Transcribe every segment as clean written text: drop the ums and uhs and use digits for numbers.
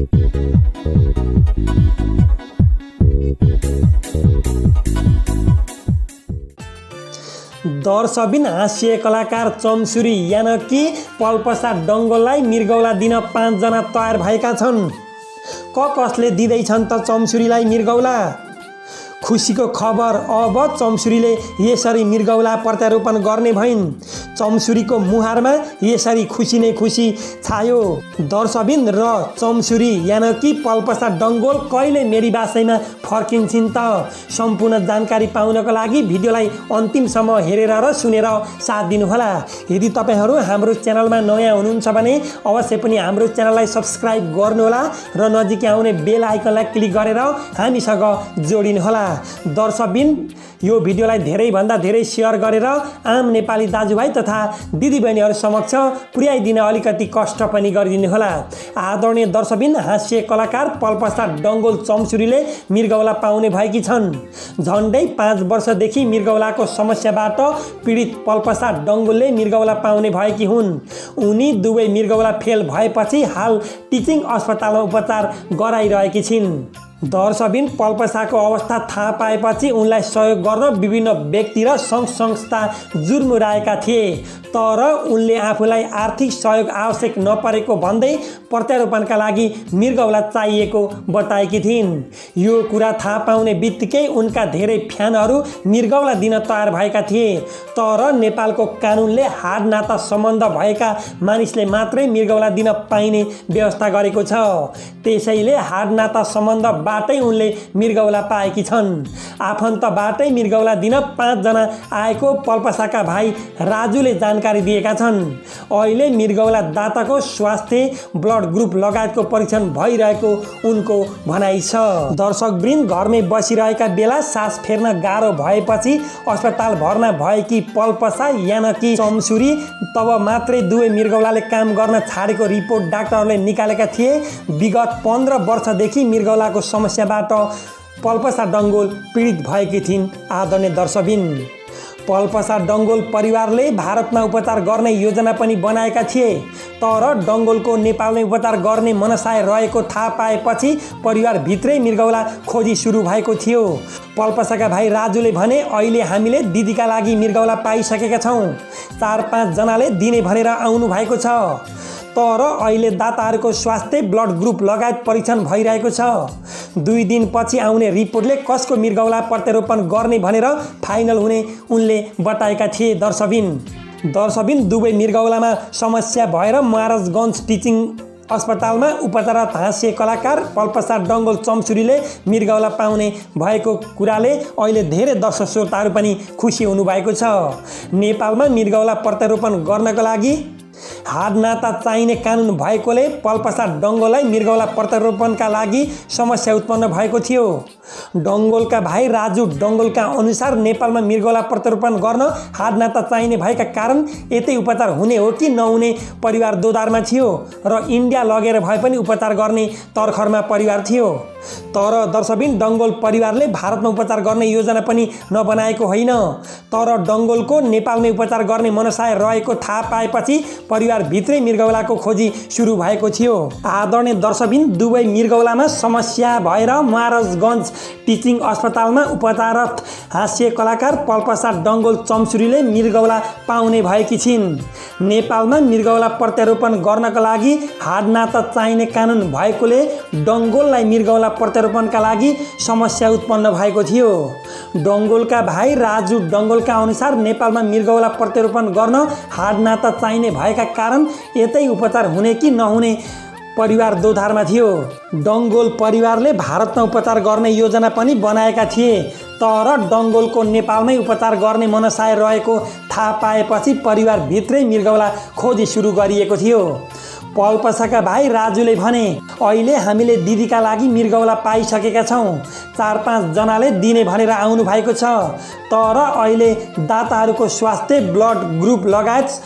दर्शबिन हास्य कलाकार चम्सुरी यानकी पल्पसा डङ्गोललाई मृगौला दिन 5 जना तयार भएका छन्। कसले दिँदैछन् त चम्सुरीलाई मृगौला? खुसीको खबर, अब चम्सुरीले यसरी मृगौला प्रत्यारोपण गर्ने भइन्। चम्सुरीको मुहारमा यसरी खुसी नै खुसी छायो। दर्शबिन र चम्सुरी यानकी पल्पसा डङ्गोल कहिले मेरी बासैमा फर्किन्छन् त? सम्पूर्ण जानकारी पाउनको लागि भिडियोलाई अन्तिमसम्म हेरेर र सुनेर साथ दिनुहोला। यदि तपाईहरू हाम्रो च्यानलमा नयाँ हुनुहुन्छ भने अवश्य पनि हाम्रो च्यानललाई सब्स्क्राइब गर्नुहोला र नजिकै आउने बेल आइकनलाई क्लिक गरेर हामीसँग जोडिनुहोला। दर्शकबिन यो भिडियोलाई धेरैभन्दा धेरै सेयर गरेर आम नेपाली दाजुभाइ तथा दिदीबहिनीहरू समक्ष पुर्याइदिन अलिकति कष्ट पनि गरिदिनु होला। आदरणीय दर्शकबिन, हास्य कलाकार पल्पसा डङ्गोल चम्सुरीले मृगौला पाउने भएकी छन्। झन्डै 5 वर्षदेखि मृगौलाको समस्याबाट पीडित पल्पसा डङ्गोलले मृगौला पाउने भएकी हुन्। उनी दुवै मृगौला फेल भएपछि हाल टिचिङ अस्पतालमा उपचार गराइरहेकी छिन्। दर्शकबिन, पल्पसाको अवस्था थाहा पाएपछि उनलाई सहयोग गर्न विभिन्न व्यक्ति र सङ्घ संस्था जुर्मुराएका थिए, तर उनले आफूलाई आर्थिक सहयोग आवश्यक नपरेको भन्दै प्रत्यारोपणका लागि मृगौला चाहिएको बताएकी थिइन्। यो कुरा थाहा पाउने बित्तिकै उनका धेरै फ्यानहरू मृगौला दिन तयार भएका थिए, तर नेपालको कानुनले हाड नाता सम्बन्ध भएका मानिसले मात्रै मृगौला दिन पाइने व्यवस्था गरेको छ। त्यसैले हाड नाता सम्बन्ध बाटै उनले मृगौला पाएकी छन्। आफन्तबाटै मृगौला दिन 5 जना आएको पल्पसाका भाइ राजुले जानकारी दिएका छन्। अहिले मृगौला दाताको स्वास्थ्य, ब्लड ग्रुप लगायतको परीक्षण भइरहेको उनको भनाइ छ। दर्शकवृन्द, घरमै बसिरहेका बेला सास फेर्न गाह्रो भएपछि अस्पताल भर्ना भएकी पल्पसा यानकी चम्सुरी तब मात्रै दुवै मृगौलाले काम गर्न छाडेको रिपोर्ट डाक्टरहरूले निकालेका थिए। विगत 15 वर्षदेखि मृगौलाको समस्याबाट पल्पसा डङ्गोल पीडित भएकी थिइन्। आदरणीय दर्शकबिन, पल्पसा डङ्गोल परिवारले भारतमा उपचार गर्ने योजना पनि बनाएका थिए, तर डङ्गोलको नेपालमै उपचार गर्ने मनसाय रहेको थाहा पाएपछि परिवारभित्रै मृगौला खोजी सुरु भएको थियो। पल्पसाका भाइ राजुले भने, अहिले हामीले दिदीका लागि मृगौला पाइसकेका छौँ। 4-5 जनाले दिने भनेर आउनु भएको छ, तर अहिले दाताहरूको स्वास्थ्य, ब्लड ग्रुप लगायत परीक्षण भइरहेको छ। 2 दिनपछि आउने रिपोर्टले कसको मृगौला प्रत्यारोपण गर्ने भनेर फाइनल हुने उनले बताएका थिए। दर्शकबिन, दुवै मृगौलामा समस्या भएर महाराजगञ्ज टिचिङ अस्पतालमा उपचाररत हास्य कलाकार पल्पसा डङ्गोल चम्सुरीले मृगौला पाउने भएको कुराले अहिले धेरै दर्शक श्रोताहरू पनि खुसी हुनुभएको छ। नेपालमा मृगौला प्रत्यारोपण गर्नको लागि हाड नाता चाहिने कानुन भएकोले पल्पसा डङ्गोललाई मृगौला प्रत्यारोपणका लागि समस्या उत्पन्न भएको थियो। डङ्गोलका भाइ राजु डङ्गोलका अनुसार नेपालमा मृगौला प्रत्यारोपण गर्न हाड नाता चाहिने भएका कारण यतै उपचार हुने हो कि नहुने परिवार दोधारमा थियो र इन्डिया लगेर भए पनि उपचार गर्ने तर्खरमा परिवार थियो। तर दर्शकबिन, डङ्गोल परिवारले भारतमा उपचार गर्ने योजना पनि नबनाएको होइन, तर डङ्गोलको नेपालमै उपचार गर्ने मनसाय रहेको थाहा पाएपछि परिवारभित्रै मृगौलाको खोजी सुरु भएको थियो। आदरणीय दर्शकबिन, दुवै मृगौलामा समस्या भएर महाराजगञ्ज टिचिङ अस्पतालमा उपचाररत हास्य कलाकार पल्पसा डङ्गोल चम्सुरीले मृगौला पाउने भएकी छिन्। नेपालमा मृगौला प्रत्यारोपण गर्नका लागि हाड नाता चाहिने कानुन भएकोले डङ्गोललाई मृगौला प्रत्यारोपणका लागि समस्या उत्पन्न भएको थियो। डङ्गोलका भाइ राजु डङ्गोलका अनुसार नेपालमा मृगौला प्रत्यारोपण गर्न हाड नाता चाहिने भएका कारण यतै उपचार हुने कि नहुने परिवार दोधारमा थियो। डङ्गोल परिवारले भारतमा उपचार गर्ने योजना पनि बनाएका थिए, तर डङ्गोलको नेपालमै उपचार गर्ने मनसाय रहेको थाहा पाएपछि परिवारभित्रै मृगौला खोजी सुरु गरिएको थियो। पल्पसाका भाइ राजुले भने, अहिले हामीले दिदीका लागि मृगौला पाइसकेका छौँ। 4-5 जनाले दिने भनेर आउनु भएको छ, तर अहिले दाताहरूको स्वास्थ्य, ब्लड ग्रुप लगायत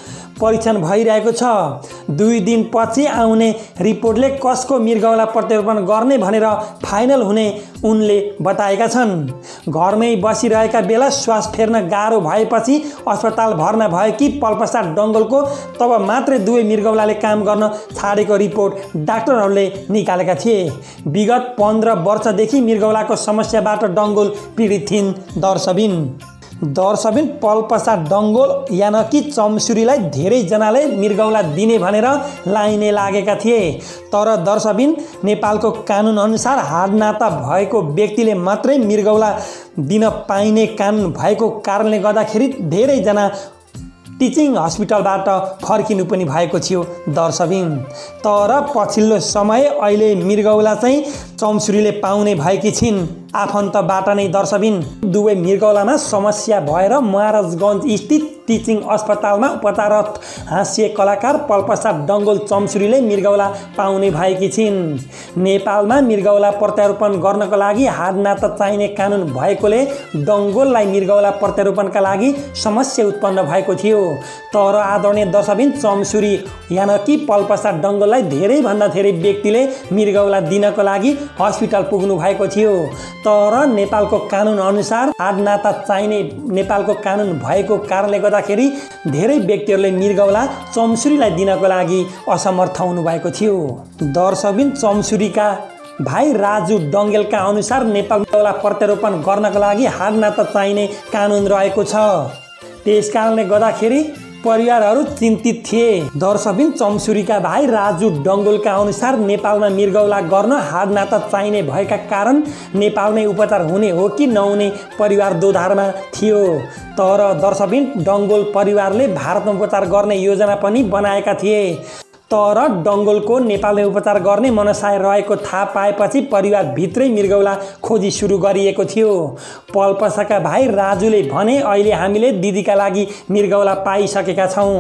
परीक्षण भइरहेको छ। 2 दिनपछि आउने रिपोर्टले कसको मृगौला प्रत्यारोपण गर्ने भनेर फाइनल हुने उनले बताएका छन्। घरमै बसिरहेका बेला श्वास फेर्न गाह्रो भएपछि अस्पताल भर्ना भएकी पल्पसा डङ्गोलको तब मात्रै 2 मृगौलाले काम गर्न छाडेको रिपोर्ट डाक्टरहरूले निकालेका थिए। विगत 15 वर्षदेखि मृगौलाको समस्याबाट डङ्गोल पीडित थिइन्। दर्शबिन पल्पसा डङ्गोल यानकी चम्सुरीलाई धेरैजनाले मृगौला दिने भनेर लाइने लागेका थिए। तर दर्शबिन नेपालको कानुन अनुसार हाडनाता भएको व्यक्तिले मात्रै मृगौला दिन पाइने कानुन भएको कारणले गर्दाखेरि धेरैजना टिचिङ हस्पिटलबाट फर्किनु पनि भएको थियो दर्शबिन। तर पछिल्लो समय अहिले मृगौला चाहिँ चम्सुरीले पाउने भएकी छिन् आफन्तबाट नै दर्शबिन। 2 मृगौलामा समस्या भएर महाराजगञ्ज स्थित टिचिङ अस्पतालमा उपचाररत हास्य कलाकार पल्पसा डङ्गोल चम्सुरीले मृगौला पाउने भएकी छिन्। नेपालमा मृगौला प्रत्यारोपण गर्नको लागि हाडनाता चाहिने कानुन भएकोले डङ्गोललाई मृगौला प्रत्यारोपणका लागि समस्या उत्पन्न भएको थियो। तर आदरणीय दर्शबिन चम्सुरी यानकी पल्पसा डङ्गोललाई धेरैभन्दा धेरै व्यक्तिले मृगौला दिनको लागि हस्पिटल पुग्नु भएको थियो। तर नेपालको कानुन अनुसार हाडनाता चाहिने नेपालको कानुन भएको कारणले गर्दाखेरि धेरै व्यक्तिहरूले मृगौला चम्सुरीलाई दिनको लागि असमर्थ हुनु भएको थियो। दर्शबिन चम्सुरीका भाइ राजु डङ्गेलका अनुसार नेपालमा प्रत्यारोपण गर्नको लागि हाडनाता चाहिने कानुन रहेको छ। त्यसकारणले गर्दाखेरि परिवारहरू चिन्तित थिए। दर्शबिन चम्सुरीका भाइ राजु डङ्गोलका अनुसार नेपालमा मृगौला गर्न हाडनाता चाहिने भएका कारण नेपालमै उपचार हुने हो कि नहुने परिवार दोधारमा थियो। तर दर्शबिन डङ्गोल परिवारले भारतमा उपचार गर्ने योजना पनि बनाएका थिए। तर डङ्गोलको नेपालमै उपचार गर्ने मनसाय रहेको थाहा पाएपछि परिवारभित्रै मृगौला खोजी सुरु गरिएको थियो। पल्पसाका भाइ राजुले भने अहिले हामीले दिदीका लागि मृगौला पाइसकेका छौँ।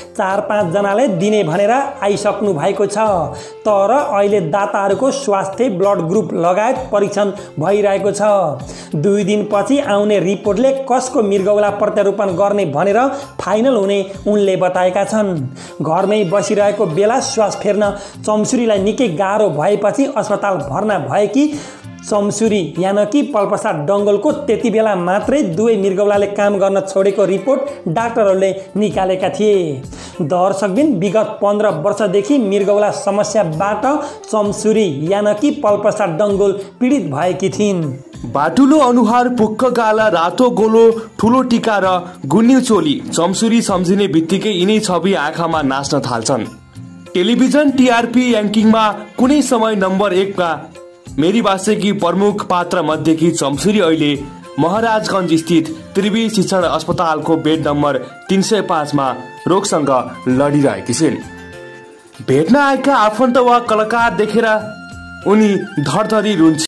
4-5 जनाले दिने भनेर आइसक्नु भएको छ। तर अहिले दाताहरूको स्वास्थ्य ब्लड ग्रुप लगायत परीक्षण भइरहेको छ। 2 दिनपछि आउने रिपोर्टले कसको मृगौला प्रत्यारोपण गर्ने भनेर फाइनल हुने उनले बताएका छन्। घरमै बसिरहेको बेला श्वास फेर्न चम्सुरीलाई निकै गाह्रो भएपछि अस्पताल भर्ना भएकी चम्सुरी यानकी पल्पसा डङ्गोलको त्यति बेला मात्रै 2 मृगौलाले काम गर्न छोडेको रिपोर्ट डाक्टरहरूले निकालेका थिए। दर्शकबिन विगत 15 वर्षदेखि मृगौला समस्याबाट चम्सुरी यानकी पल्पसा डङ्गोल पीडित भएकी थिइन्। बाटुलो अनुहार, पुक्क गाला, रातो गोलो, ठुलो टिका र गुन्यु चोली चम्सुरी सम्झिने बित्तिकै यिनै छवि आँखामा नाच्न थाल्छन्। टेलिभिजन टिआरपी र्याङ्किङमा कुनै समय नम्बर 1 मा मेरी बासेकी प्रमुख पात्र मध्येकी चम्सुरी अहिले महाराजगञ्ज स्थित त्रिवी शिक्षण अस्पतालको बेड नम्बर 305 मा रोगसँग लडिरहेकी छिन्। भेट्न आएका आफन्त वा कलाकार देखेर उनी धरधरी रुन्छन्।